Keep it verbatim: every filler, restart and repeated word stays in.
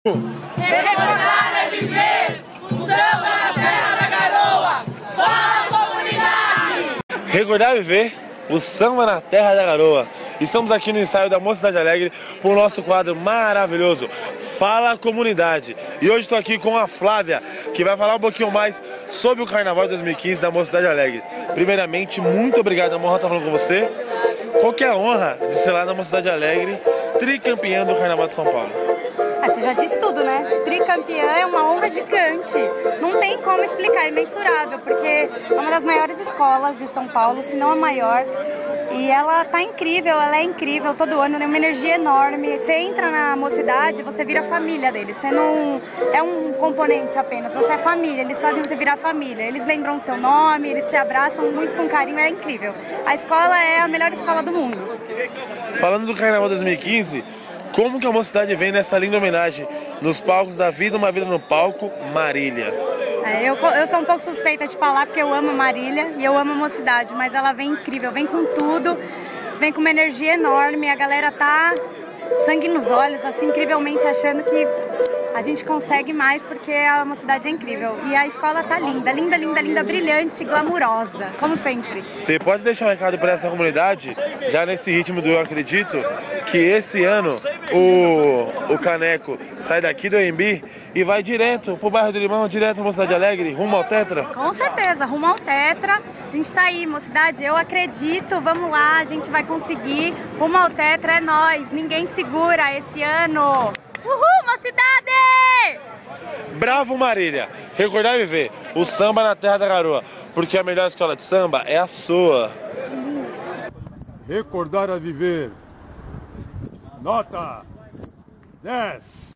Recordar é viver, o samba na terra da garoa. Fala, comunidade! Recordar é viver, o samba na terra da garoa. Estamos aqui no ensaio da Mocidade Alegre para o nosso quadro maravilhoso, Fala Comunidade. E hoje estou aqui com a Flávia, que vai falar um pouquinho mais sobre o Carnaval de dois mil e quinze da Mocidade Alegre. Primeiramente, muito obrigado, a honra estar falando com você. Qual que é a honra de ser lá na Mocidade Alegre, tricampeã do Carnaval de São Paulo? Ah, você já disse tudo, né? Tricampeã é uma honra gigante. Não tem como explicar, é imensurável, porque é uma das maiores escolas de São Paulo, se não a maior. E ela tá incrível, ela é incrível, todo ano tem uma energia enorme. Você entra na Mocidade, você vira família deles. Você não é um componente apenas, você é família. Eles fazem você virar família. Eles lembram o seu nome, eles te abraçam muito com carinho, é incrível. A escola é a melhor escola do mundo. Falando do Carnaval dois mil e quinze, como que a Mocidade vem nessa linda homenagem nos palcos da Vida, Uma Vida no Palco, Marília? É, eu, eu sou um pouco suspeita de falar porque eu amo Marília e eu amo a Mocidade, mas ela vem incrível, vem com tudo, vem com uma energia enorme, a galera tá sangue nos olhos, assim, incrivelmente achando que a gente consegue mais porque a Mocidade é incrível. E a escola tá linda, linda, linda, linda, brilhante, glamurosa, como sempre. Você pode deixar um recado para essa comunidade, já nesse ritmo do Eu Acredito, que esse ano o, o Caneco sai daqui do A M B e vai direto pro bairro do Limão, direto à Mocidade Alegre, rumo ao Tetra? Com certeza, rumo ao Tetra. A gente tá aí, Mocidade, eu acredito, vamos lá, a gente vai conseguir. Rumo ao Tetra é nós, ninguém segura esse ano. Uhul, Mocidade! Bravo, Marília! Recordar e viver o samba na terra da garoa, porque a melhor escola de samba é a sua. Recordar a viver. Nota dez.